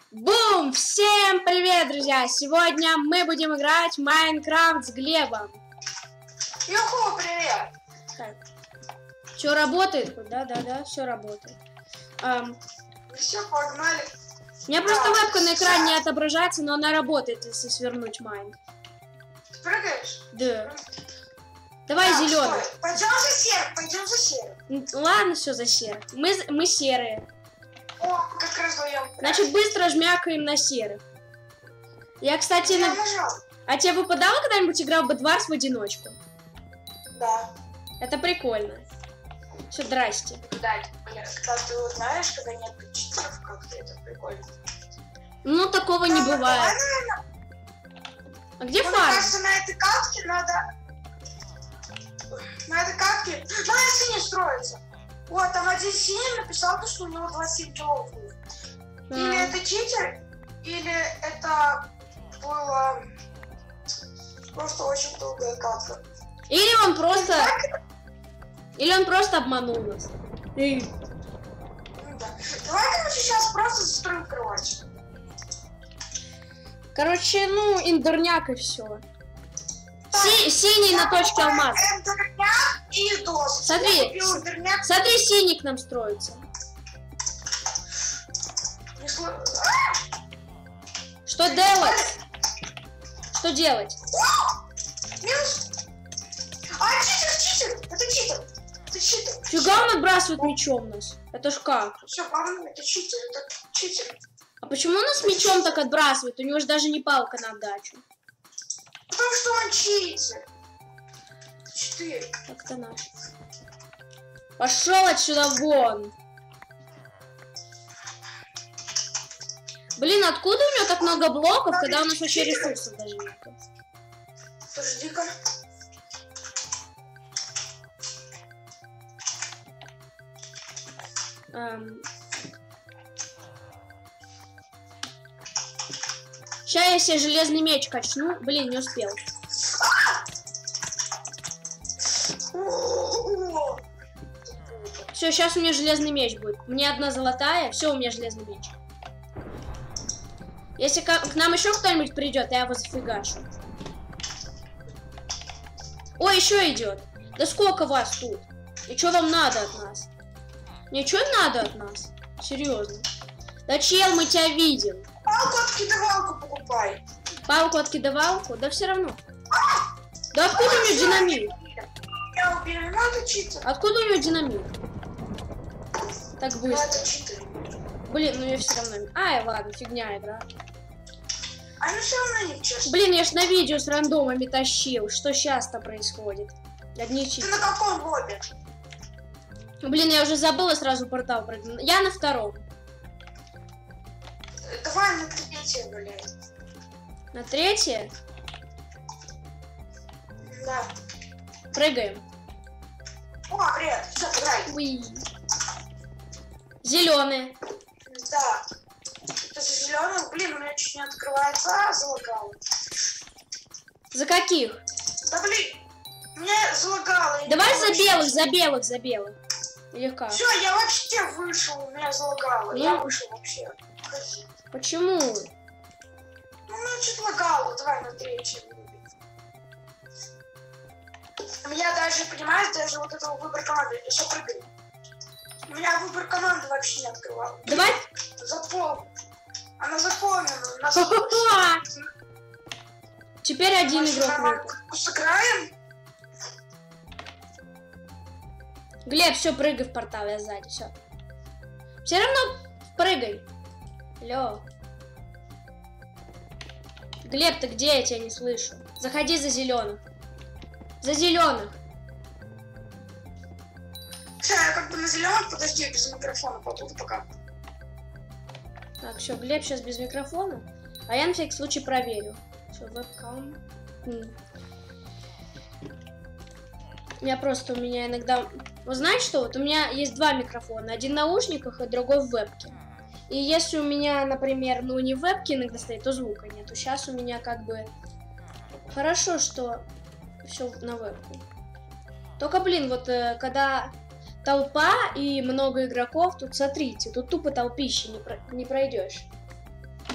Бум! Всем привет, друзья! Сегодня мы будем играть в Майнкрафт с Глебом. Юху, привет! Так. Все работает? Да, все работает. Все, погнали. У меня просто вебка на экране не отображается, но она работает, если свернуть Майн. Ты прыгаешь? Да. Давай зеленый. Пойдем за серым. Ладно, все за серых. Мы серые. О, как раз вдвоем. Значит, быстро жмякаем на серых. Я, кстати, Я нажал. А тебе выпадало когда-нибудь игра в Bedwars в одиночку? Да. Это прикольно. Все, здрасте. Да, когда ты вот знаешь, когда нет читеров, как-то это прикольно. Ну, такого не бывает. А где Мне фарм? кажется, на этой катке надо... На этой катке... Давай синий строится. Вот, там один синий написал, что у него 27 килов будет. Или это читер, или это было просто очень долгая катка. Или он просто... Или он просто обманул нас. Ну, да. Давай, короче, сейчас просто застроим кровать. Короче, ну, индерняк и все. Синий на точке алмаз. Индерняк и дос. Смотри, смотри, синий к нам строится. Что делать? Что делать? Минус. А, читер! Это читер! Это читер! Фига он отбрасывает мечом нас? Это ж как? Все, главное, это читер. А почему он нас мечом так отбрасывает? У него же даже не палка на отдачу. Потому что он читер. 4. Как-то наш. Пошел отсюда вон. Блин, откуда у него так много блоков, когда у нас вообще ресурсов даже нет? Подожди-ка. Сейчас я себе железный меч качну. Блин, не успел. Все, сейчас у меня железный меч будет. Мне одна золотая, все, у меня железный меч. Если к нам еще кто-нибудь придет, я его зафигашу. Ой, еще идет. Да сколько вас тут? И что вам надо от нас? Ничего надо от нас? Серьезно. Да чел, мы тебя видим. Палку-откидывалку покупай. Палку-откидывалку? Да все равно. Да откуда у него динамит? Я убил, надо читер. Откуда у него динамит? Так быстро. Это читер. Блин, ну я все равно... Ай, ладно, фигня игра. Они все равно не честны. Блин, я ж на видео с рандомами тащил. Что сейчас-то происходит? Одни читеры. Ты на каком лобби? Блин, я уже забыла сразу портал прыгнул. Я на втором. Давай на третье, блин. На третье? Да. Прыгаем. О, привет. Все, играй. Уи. Зеленый. Да. Это за зеленый. Блин, у меня чуть не открывается, залагало. За каких? Да блин, мне залагало. Давай за белых. Или как? Все, я вообще вышел, у меня залагало. Я вышел вообще. Почему? Ну, меня чуть лагало. Давай на третье. У меня даже, понимаешь, даже вот этого выбор команды. Я еще прыгаю. У меня выбор команды вообще не открывал. Давай. Она заполнена. Теперь один игрок выпал. Сыграем? Глеб, все, прыгай в портал, я сзади, все. Все равно прыгай. Алло. Глеб, ты где? Я тебя не слышу. Заходи за зеленых. За зеленых. Все, я как бы на зеленых, подожди, без микрофона побуду пока. Так, все, Глеб сейчас без микрофона. А я на всякий случай проверю. Все, вебкам. У меня иногда... Вы знаете что? Вот у меня есть два микрофона. Один в наушниках, и другой в вебке. И если у меня, например, ну не в вебке иногда стоит, то звука нету. Сейчас у меня как бы... Хорошо, что все на вебке. Только, блин, вот когда толпа и много игроков, тут смотрите, тут тупо толпище не пройдешь.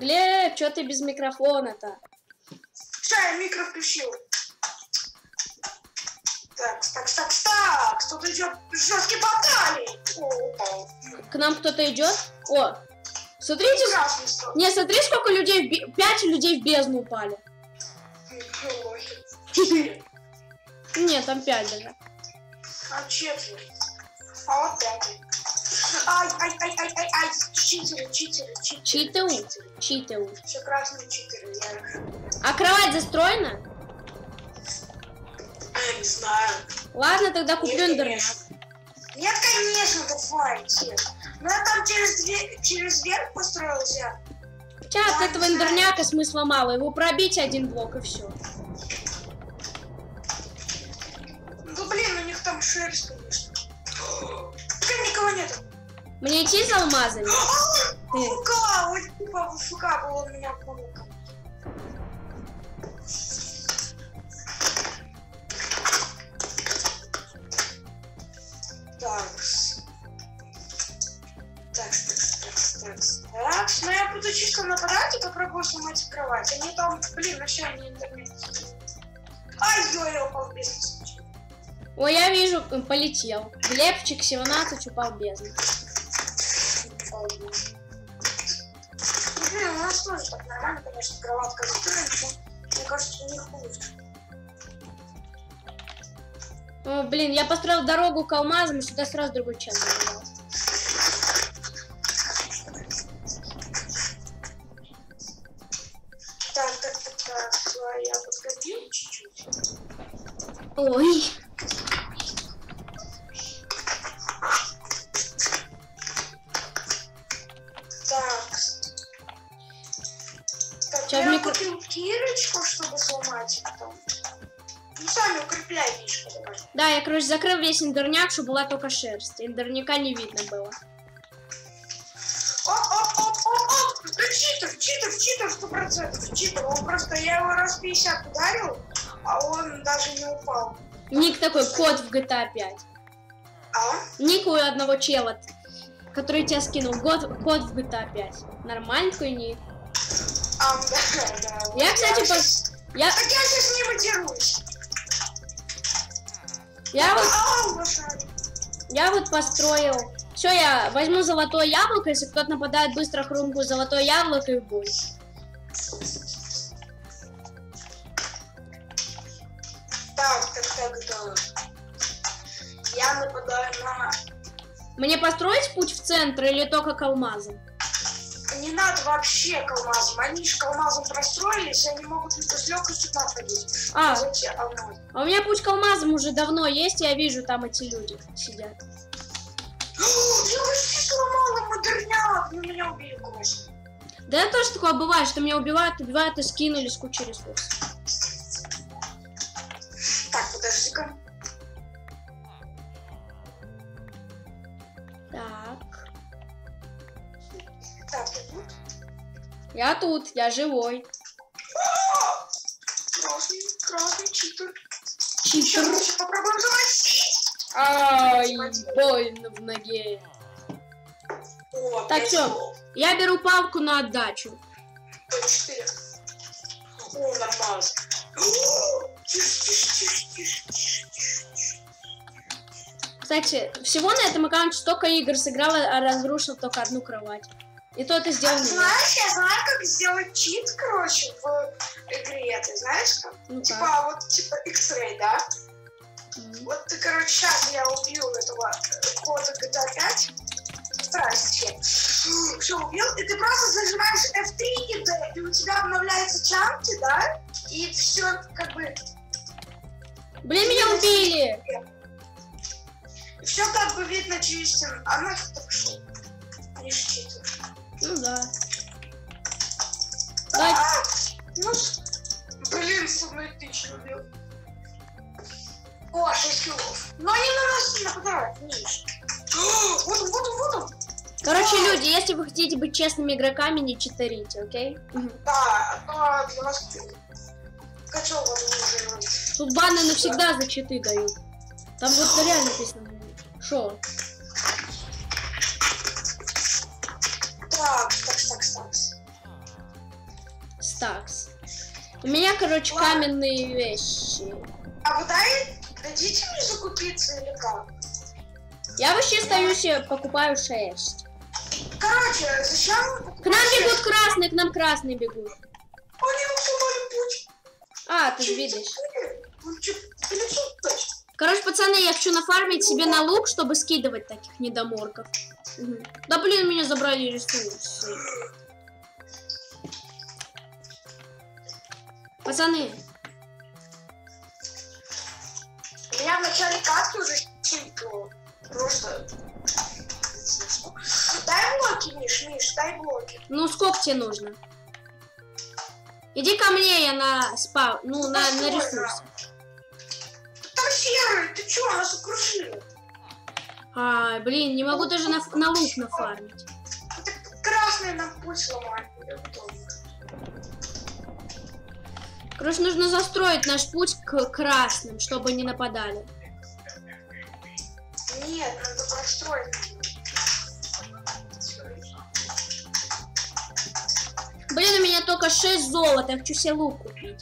Глеб, что ты без микрофона-то? Все, я микро включил. Так. Кто-то идет жесткий баталий. К нам кто-то идет? О, смотрите. Не, смотри, сколько людей, 5 людей в бездну упали. 4. Нет, там 5 даже. А 4. А вот 5. Ай. Читеры. Читеры. Все красные читеры. А кровать застроена? Я не знаю. Ладно, тогда куплю интернет. Нет, конечно, давайте. Ну я там через верх построился. Хотя от этого эндерняка смысла мало. Его пробить один блок и все. Ну блин, у них там шерсть, конечно. Никого нету. Мне идти за алмазами? ФК был у меня паука. Так, ну я буду чисто нападать и попробую сломать кровать. Они там, блин, вообще не интернет. Ай-ой, я упал в бездну. Ой, я вижу, полетел. Глебчик 17 упал в бездну. Блин, у нас тоже так нормально, конечно, кроватка застроена, но мне кажется, у них лучше. О, блин, я построил дорогу к алмазам, и сюда сразу другой чат забежал. Так, я подходил чуть-чуть. Ой. Так, я купил кирочку, чтобы сломать потом. Ну, сами укрепляй, Мишка, давай. Да, я, короче, закрыл весь эндерняк, чтобы была только шерсть. Эндерняка не видно было. Оп! Да читер, 100%. Читер, он просто, я его раз 50 ударил, а он даже не упал. Ник такой, кот в GTA 5. А? Ник у одного чела, который тебя скинул. Кот в GTA 5. Нормальный такой ник. Да. Я, кстати, Так я сейчас не выдерусь. Я вот построил. Все, я возьму золотое яблоко, если кто-то нападает, быстро хрумкаю золотое яблоко и в бой. Так, да. Я нападаю на... Мне построить путь в центр или только к алмазам? Не надо вообще к алмазам. Они же к алмазам простроились, они могут с легкостью находить. А у меня путь к алмазам уже давно есть, я вижу, там эти люди сидят. Я почти сломала модерняк, но меня убили, конечно. Да это тоже такое бывает, что меня убивают и скинули с кучей ресурсов. Так, подожди-ка. Так, ты тут? Я тут, я живой. Красный читер. Читер. Попробуем замочить. Ай, больно в ноге. Так, все, я беру палку на отдачу. 4. О, нормально. Кстати, всего на этом аккаунте столько игр сыграл, а разрушил только одну кровать. И то это сделал. Знаешь, я знаю, как сделать чит, короче, в игре. Ты знаешь как? Ну, типа, вот, типа, X-Ray, да? Вот ты, короче, сейчас я убью этого кода GTA 5. Здрасте. Все, убил. И ты просто зажимаешь F3, и у тебя обновляются чанки, да? И все, как бы... Блин, меня убили! И все как бы видно через стену. А нафиг так шел? Не читер. Ну да. Ну, блин, со мной 1000 убил. О, 6 киллов. Но они на нас не нападают, видишь. Вот он. Короче, люди, если вы хотите быть честными игроками, не читерите, окей? Да, а для вас качал вам уже. Тут баны навсегда за читы дают. Там вот реально написано. Шо? Так. Стакс. У меня, короче, каменные вещи. А вы дадите мне закупиться или как? Я вообще стою себе, покупаю 6. Короче, зачем вы покупаете? К нам бегут красные, к нам красные бегут. Они нам сломали путь. А, ты же видишь. Вы что, лицо точно? Короче, пацаны, я хочу нафармить себе на лук, чтобы скидывать таких недоморков. Угу. Да блин, меня забрали ресурсы. Пацаны. У меня в начале катки уже чемпион. Просто... Дай блоки, Миш, дай блоки. Ну, сколько тебе нужно? Иди ко мне, я на спа... Ну, на ресурсы. Там серый, ты чё, нас окружили? Ай, блин, не могу даже на лук нафармить. Это красный нам путь сломать. Короче, нужно застроить наш путь к красным, чтобы не нападали. Нет, надо простроить. Блин, у меня только 6 золота, я хочу себе лук купить.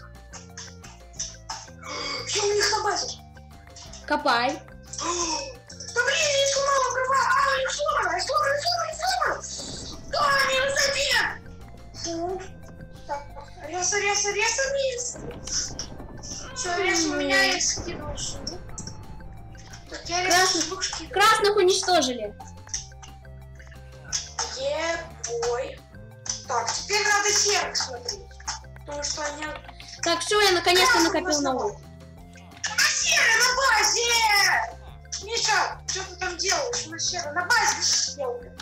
Что у них на базе? Копай. Да блин, я не сломала права. Я сломала. Да, минус 1. Фу. Так, реза. Все, реза у меня есть, скидываешь. Так, я Красных уничтожили. Ебой. Так, теперь надо серых смотреть. Потому что они... Так, все, я наконец-то накопил на лук. Серый на базе! Миша, что ты там делаешь? На серый на базе.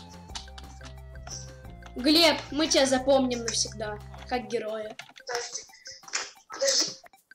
Глеб, мы тебя запомним навсегда, как героя. Подожди.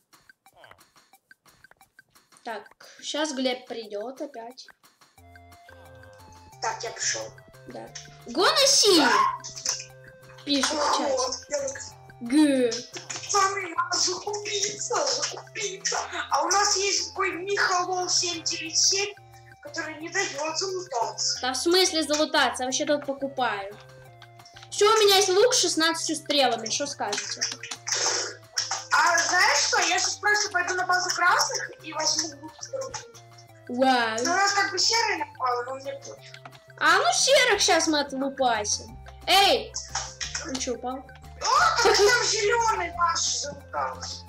Так, сейчас Глеб придет опять. Так, я пришел. Да. Гона синий! Пишет в чате. Г. Пацаны, надо закупиться. А у нас есть такой Михалол 797, который не дает залутаться. Да в смысле залутаться? Я вообще тут покупаю. Все, у меня есть лук с 16 стрелами, что скажете? А знаешь что, я сейчас просто пойду на базу красных и возьму лук с другим. Вау. Но у нас как бы серый напал, но мне пофиг. А ну серых сейчас мы отлупасим. Эй! Ну что, упал? О, как там зеленый наш залутался.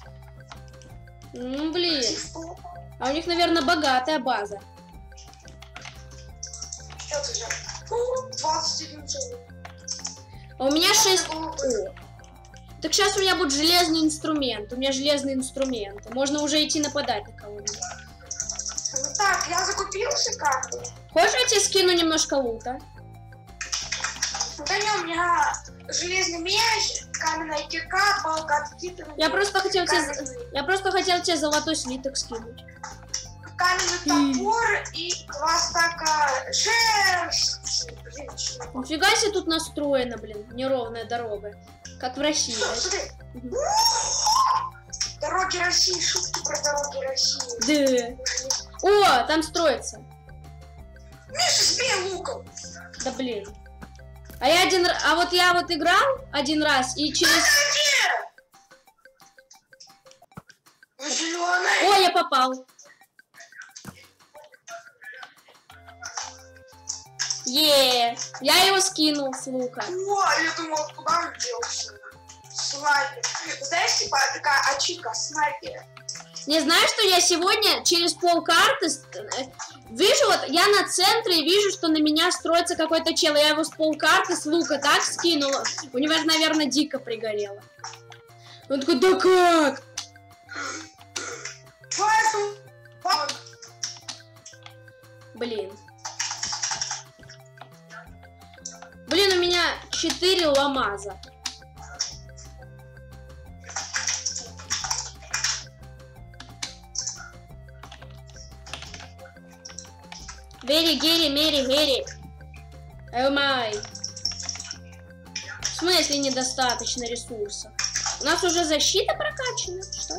Ну блин. А у них, наверное, богатая база. Что ты взял? 21 целый. А у меня 6... О. Так сейчас у меня будет железный инструмент. У меня железные инструменты. Можно уже идти нападать на кого-нибудь. Ну так, я закупился как-то. Хочешь, я тебе скину немножко лута? Да не, у меня железный меч, каменная кирка, палка от кита. Я просто хотел тебе золотой слиток скинуть. Каменный топор и 2 стака шерсти. Блин, нифига себе тут настроено, блин, неровная дорога. Как в России. смотри. Дороги России, шутки про дороги России. Да. О, там строится. Миша, сбей луком. Да блин. А я играл один раз и через... Зеленый. О, я попал. Я его скинул с лука. О, я думал, куда он делся. Снайпер. Знаешь, типа такая ачивка, снайпер. Не знаешь, что я сегодня через полкарты вижу, вот я на центре вижу, что на меня строится какой-то чел. Я его с полкарты с лука так скинула. У него, наверное, дико пригорело. Он такой, да как? Блин. Блин, у меня 4 ламаза. Вери, Гери, Мери, Гери. Май. В смысле недостаточно ресурсов? У нас уже защита прокачана. Что?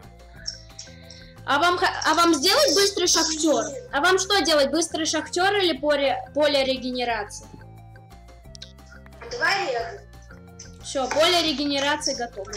А вам сделать быстрый шахтер? А вам что делать? Быстрый шахтер или поле регенерации? Давай регу. Все, поле регенерации готово.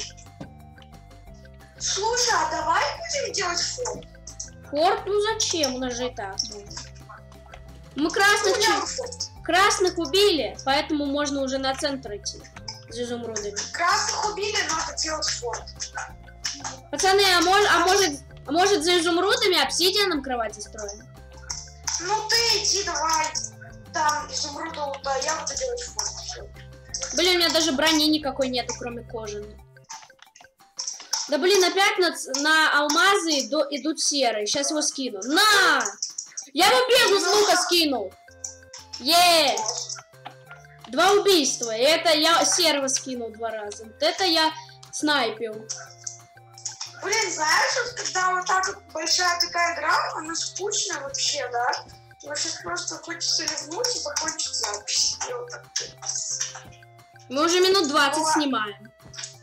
Слушай, а давай будем делать форт? Форт? Ну зачем? У нас же и так. Мы красных убили, поэтому можно уже на центр идти с изумрудами. Красных убили, надо делать форт. Пацаны, а может за изумрудами обсидианом кровати строим? Ну ты иди давай. Там изумруду, да, я буду делать форт. Все. Блин, у меня даже брони никакой нету, кроме кожаной. Да блин, опять на алмазы идут серые. Сейчас его скину. На! Я его бездну с лука скинул. Есть! 2 убийства. И это я серого скинул 2 раза. Вот это я снайпил. Блин, знаешь, вот когда вот так вот большая такая игра, она скучная вообще, да? Но сейчас просто хочется ливнуть и закончить запись. Вот так. Мы уже минут 20 снимаем.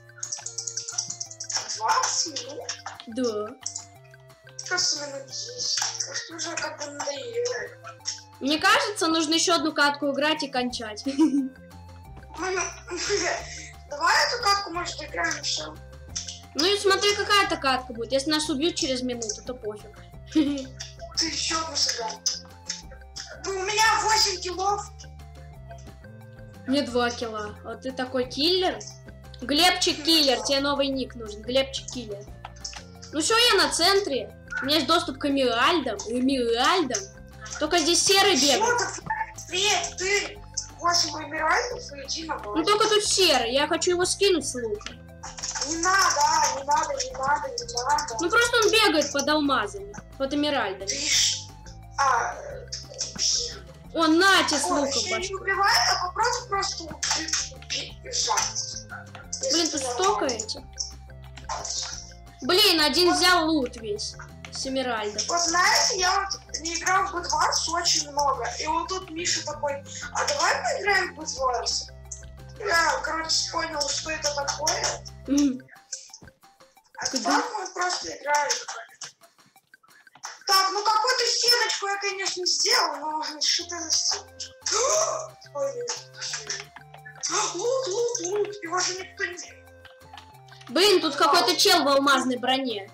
20 минут? Да. Просто минут 10. Просто уже как бы надоело. Мне кажется, нужно еще одну катку играть и кончать. Давай эту катку, может, играем еще. Ну и смотри, какая-то катка будет. Если нас убьют через минуту, то пофиг. Ты еще одну сыграй. У меня 8 киллов. Мне 2 килла. А ты такой киллер? Глебчик киллер. Тебе новый ник нужен. Глебчик киллер. Ну что, я на центре. У меня есть доступ к эмеральдам. Только здесь серый бегает. Привет, ты 8 эмеральдов и иди на базу. Ну только тут серый. Я хочу его скинуть с лука. Не надо. Ну просто он бегает под алмазами. Под эмеральдами. Он нате с луком не убивает, а попробуй просто убежать. Блин, тут столько этих. Блин, один взял лут весь. С эмеральдов. Вот знаете, я вот не играл в Good Wars очень много. И вот тут Миша такой, а давай поиграем в Good Wars? Я, короче, понял, что это такое. А так мы просто играем. Так, ну какую-то стеночку я, конечно, сделал, но что-то за стеночку. Лут, его же никто не... Блин, тут какой-то чел в алмазной броне.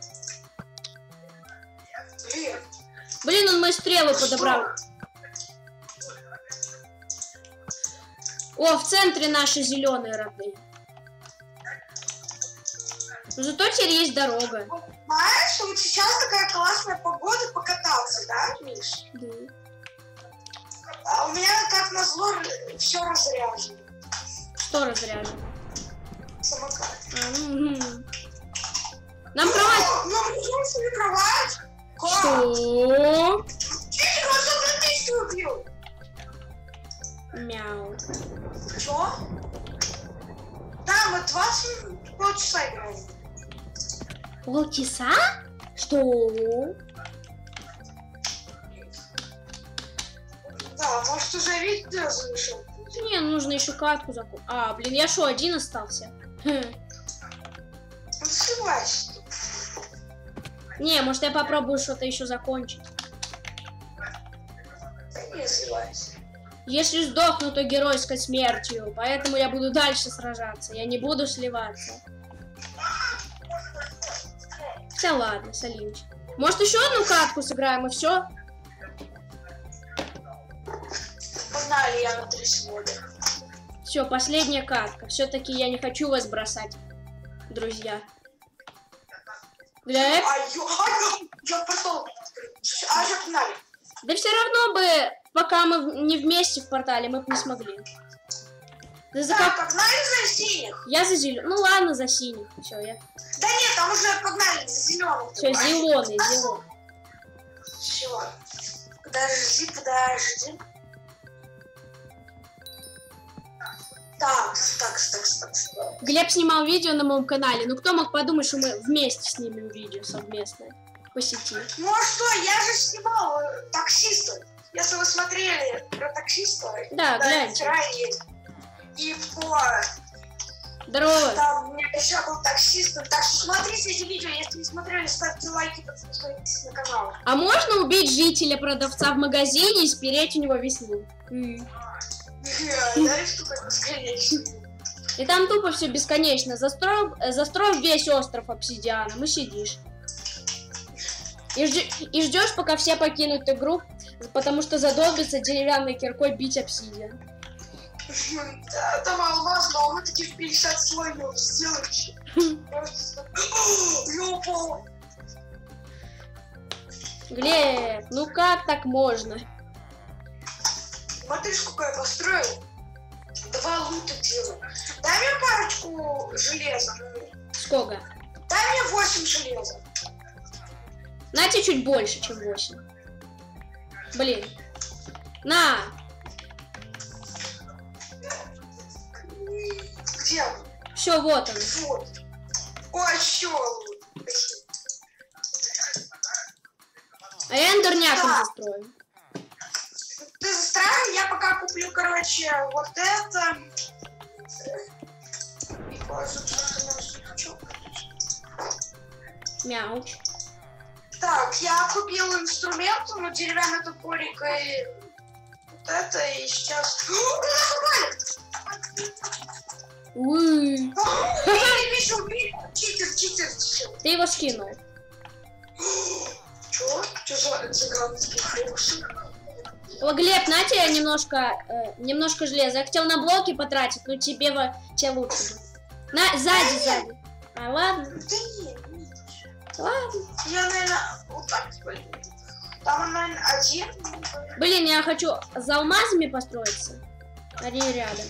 Блин, он мои стрелы подобрал. О, в центре наши зеленые родные. Но зато теперь есть дорога. Знаешь, вот сейчас такая классная погода покататься, да, Миш? Да. А у меня, как назло, все разряжено. Что разряжено? Самокат. Нам кровать. Нам нужна себе кровать. Что? Чего за убью? Мяу. Что? Да, мы 20 полчаса играем. Полчаса? Что? Да, может уже видео завершил. Не, нужно еще катку закончить. А, блин, я что, один остался? Ну сливайся. Не, может я попробую что-то еще закончить. Да не сливайся. Если сдохну, то геройской смертью. Поэтому я буду дальше сражаться. Я не буду сливаться. Хотя ладно, Салимчик. Может еще одну катку сыграем и все? Погнали, я на 3 сегодня. Все, последняя катка. Все-таки я не хочу вас бросать, друзья. Для этого... Я пошел. А я погнали. Да все равно бы, пока мы не вместе в портале, мы бы не смогли. Да за как... погнали за синих. Я за зеленых. Ну ладно, за синих. Все, я. Да нет, там уже погнали за зеленых. Все, зеленый. Все. Подожди. Так. Глеб снимал видео на моем канале. Ну кто мог подумать, что мы вместе снимем видео совместное по сети? Ну а что, я же снимал таксиста. Если вы смотрели про таксиста, да, гляньте. И по... Здорово. Там у меня еще был таксист. Так что смотрите эти видео, если не смотрели, ставьте лайки, подписывайтесь на канал. А можно убить жителя-продавца в магазине и спереть у него весь лут? Знаешь, что такое бесконечно? И там тупо все бесконечно. Застрой весь остров обсидианом и сидишь. И ждешь, пока все покинут игру, потому что задолбится деревянной киркой бить обсидиан. Там алмаз, но он таких 50 слоев сделаешь. Я упал. Глеб, ну как так можно? Смотри, сколько я построил. 2 лута делаю. Дай мне парочку железа. Сколько? Дай мне 8 железа. На тебе чуть больше, чем 8. Блин. На! Где? Все, вот он. Вот. Ой, еще лут. А я эндерняком Да. застрою. Ты застраивай, я пока куплю, короче, вот это. И Мяуч. так, я купил инструмент, ну, деревянный топорик и вот это, и сейчас... Уй. Читер. Ты его скинул. Чё? Чё за цыганские фокусы? О, Глеб, на тебе немножко железа. Я хотел на блоки потратить, но тебе лучше. На, сзади. А, ладно. Да нет. Ладно. Я, наверное, вот так пойду. Там, наверное, один. Блин, я хочу за алмазами построиться. Они рядом.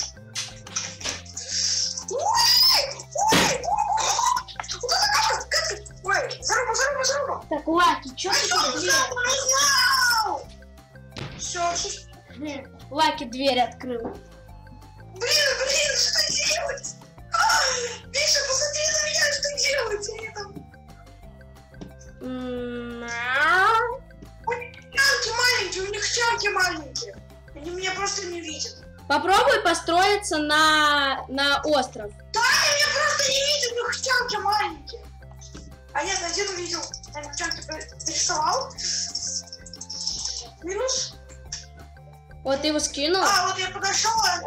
Ой, заруба. Так, Лаки, чё ты Все, Лаки дверь открыл. блин, что делать? Миша, посмотри на меня, что делать? Они там... У них чанки маленькие. Они меня просто не видят. Попробуй построиться на остров. Да, они меня просто не видят, у них чанки маленькие. А нет, один увидел. Я чанки нарисовал. Минус. Вот ты его скинул. А, вот я подошел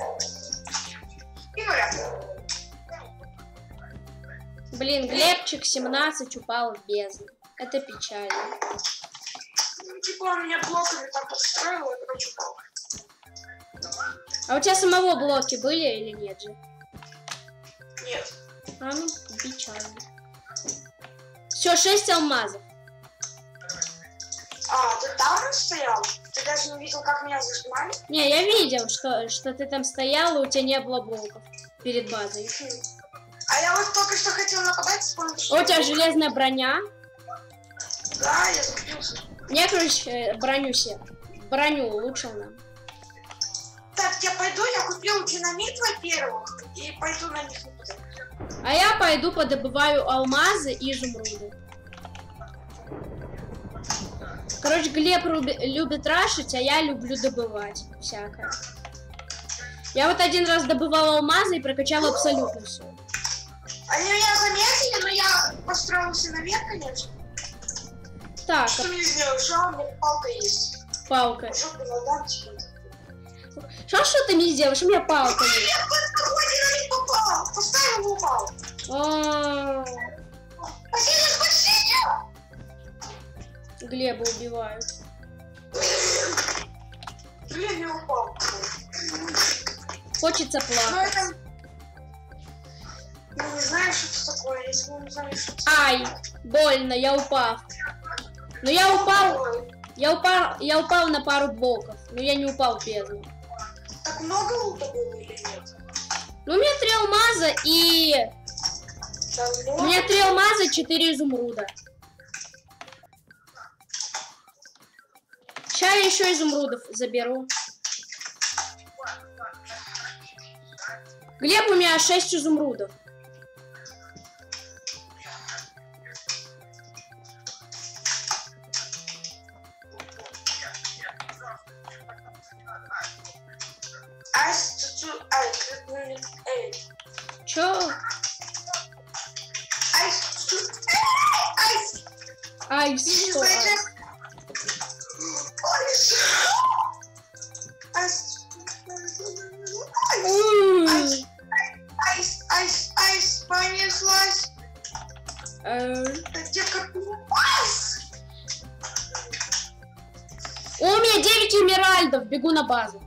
и говорят. Блин, Глебчик 17 упал в бездну. Это печально. Ну, типа он меня блоками там подстроил, и короче упал. А у тебя самого блоки были или нет же? Нет. А ну, печально. Все, 6 алмазов. А, ты там стоял? Ты даже не видел, как меня зажимали? Не, я видел, что ты там стоял, и у тебя не было блоков перед базой. А я вот только что хотел нападать, вспомнил, что... У тебя железная броня. Да, я запился. Мне, короче, броню улучшил нам. Так, я пойду, я купил динамит, во-первых, и пойду на них нападать. А я пойду подобываю алмазы и изумруды. Короче, Глеб любит рашить, а я люблю добывать всякое. Я вот один раз добывал алмазы и прокачал абсолютно все. Они меня заметили, но я построился наверх, конечно. Так, Что мне сделаешь? А, у меня палка есть. палка. Жопу надам тебе. Что ты мне сделаешь? У меня палка есть. Я в какой динамит попал? Поставил и упал. Спасите! Глеба убивают. Блин, я упал. Хочется Ну плакать. это... Ну не знаю, что это такое, если вы не знаете, что это Ай, больно, я упал. Но я упал на пару блоков, но я не упал в бездну. Так много лута было или нет? Ну, у меня 3 алмаза и... Давно? У меня 3 алмаза и 4 изумруда. Сейчас я еще изумрудов заберу. Глеб, у меня 6 изумрудов. Чё? Айс, что? О, у меня 9 эмеральдов, бегу на базу.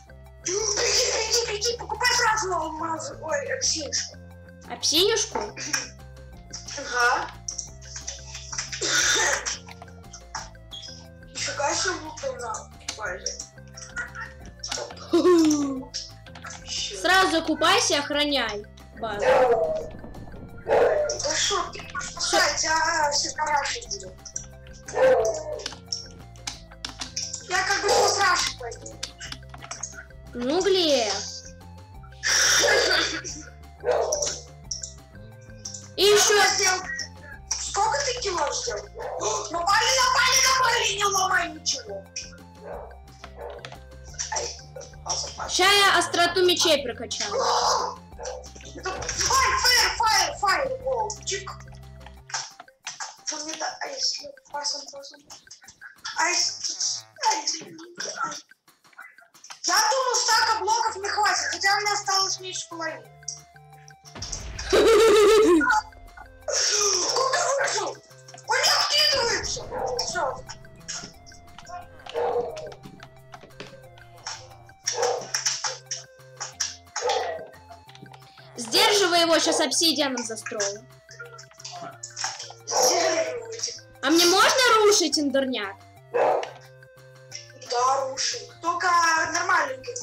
Беги, покупай сразу алмазы. Ой, апсинюшку. Апсинюшку? Ага. Нифига себе лук на базе. Сразу закупайся и охраняй базу. Да шо, ты можешь поставить, все параши будет. Я как бы с Рашей пойду. Ну, Глеб. И еще... Сколько ты кило сделал? Напали, не ломай ничего. Сейчас я остроту мечей прокачаю. Фаер, чик. Я думал, стака блоков не хватит, хотя у меня осталось меньше половины. Куда вышел? Он не откидывается. Все. Сдерживай его, сейчас обсидианом застрою. А мне можно рушить эндерняк? Да, руши. Только нормальненький.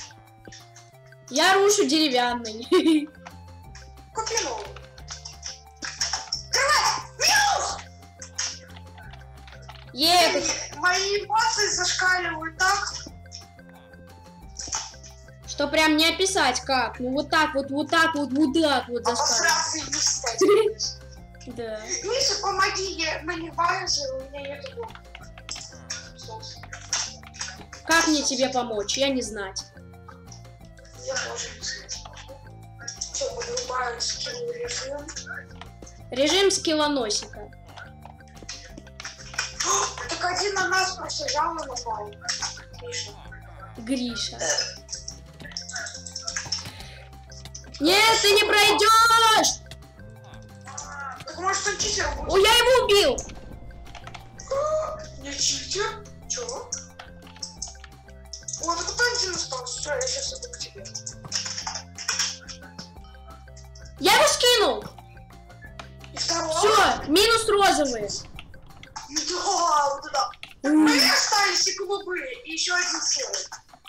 Я рушу деревянный. Купи новый. Минус! Мои эмоции зашкаливают так. Что прям не описать как. Ну вот так вот зашкаливают. Да. Миша, помоги, мне базе, у меня нет блока. Как мне тебе помочь? Я не знать. Я тоже не знаю. Все, подрубаю скилл режим. Режим скиллоносика. Так один на нас просто взял и напал. Гриша. Нет, ты не пройдешь! Так может он читер будет? О, я его убил! Не читер? Чего? О, так кто один остался? Все, я сейчас иду к тебе. Я его скинул! И второй? Все, минус розовые. Да, вот это. Так мои остались и голубые, и еще один серый.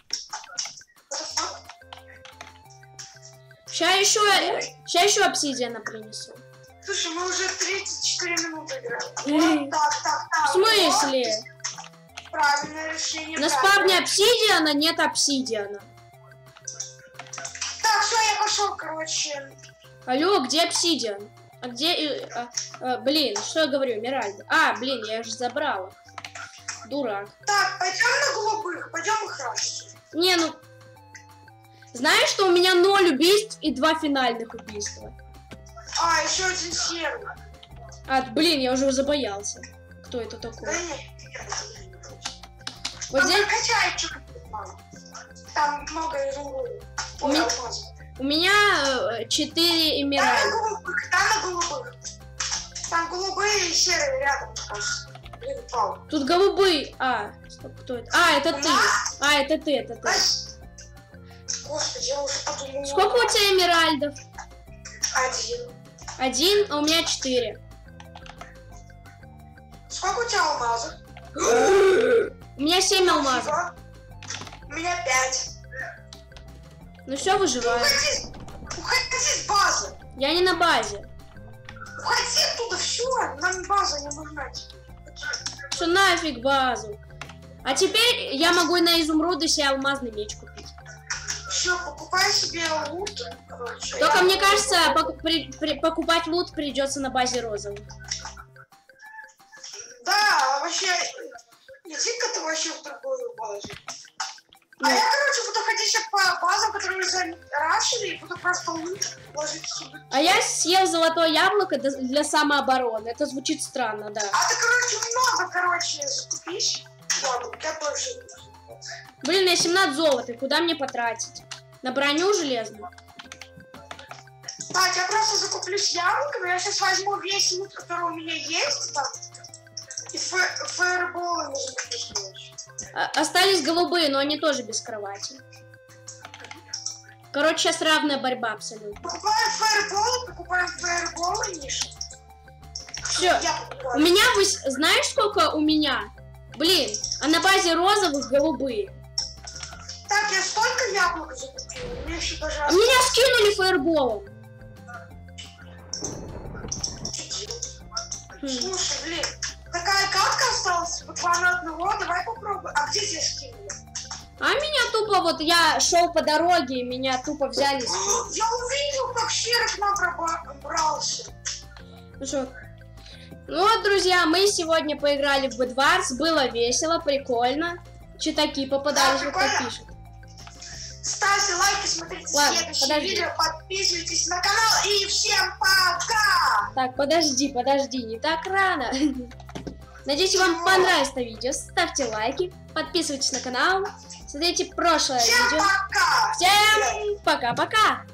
Сейчас еще обсидиана принесу. Слушай, мы уже 34 минуты играем. Так. В смысле? Вот. Правильное решение. На спавне обсидиана нет обсидиана. Так, все, я пошел, короче. Алло, где обсидиан? А где... блин, что я говорю, Эмеральда? А, блин, я же забрала. Дурак. Так, пойдем на голубых, пойдем их рашить. Не, ну... Знаешь, что у меня 0 убийств и 2 финальных убийства? А, еще один серый. А, блин, я уже забоялся. Кто это такой? Да нет. Вот здесь... Качай, что-то мало. Там много изумрудов. У меня 4 эмеральда. Там на голубых. Там голубые и серые рядом. Тут голубые. А, стоп, кто это? А, это ты. А, это ты. Господи, я уже подумала. Сколько у тебя эмеральдов? 1. 1, а у меня 4. Сколько у тебя алмазов? У меня 7 алмазов. У меня 5. Ну все, выживаю. Уходи с базы. Я не на базе. Уходи оттуда, все, нам база не нужна. Что нафиг базу? А теперь я могу на изумруды себе алмазный меч купить. Все, покупай себе лут. Короче, только мне кажется, покупать лут придется на базе розовых. Да, вообще, иди-ка ты вообще в другую базу. А я, короче, буду ходить сейчас по базам, которые мы зарашили, и буду просто лут ложить сюда. А я съел золотое яблоко для самообороны. Это звучит странно, да. А ты, короче, много, закупишь яблок, я больше. Блин, я 17 золота, куда мне потратить? На броню железную? Так, я просто закуплюсь яблоками, я сейчас возьму весь лут, который у меня есть, там, и фаерболами закуплюсь. Остались голубые, но они тоже без кровати. Короче, сейчас равная борьба абсолютно. Покупаем фаерболы, Миша. Все. У меня, знаешь, сколько у меня? Блин, а на базе розовых голубые. Так, я столько яблок закупил. Мне еще даже... Меня скинули фаерболом. Слушай, блин, такая катка осталась, буквально одного, давай попробуем. А где тебя скинули? А меня тупо, вот я шел по дороге, и меня тупо взяли. Я увидел, как Серый к нам пробрался. Ну что? Ну вот, друзья, мы сегодня поиграли в Bedwars, было весело, прикольно. Читаки попадались, вот как пишут. Ставьте лайки, смотрите следующее видео, подписывайтесь на канал и всем пока! Так, подожди, не так рано. Надеюсь, вам понравилось это видео. Ставьте лайки, подписывайтесь на канал, смотрите прошлое видео. Всем пока! Всем пока-пока!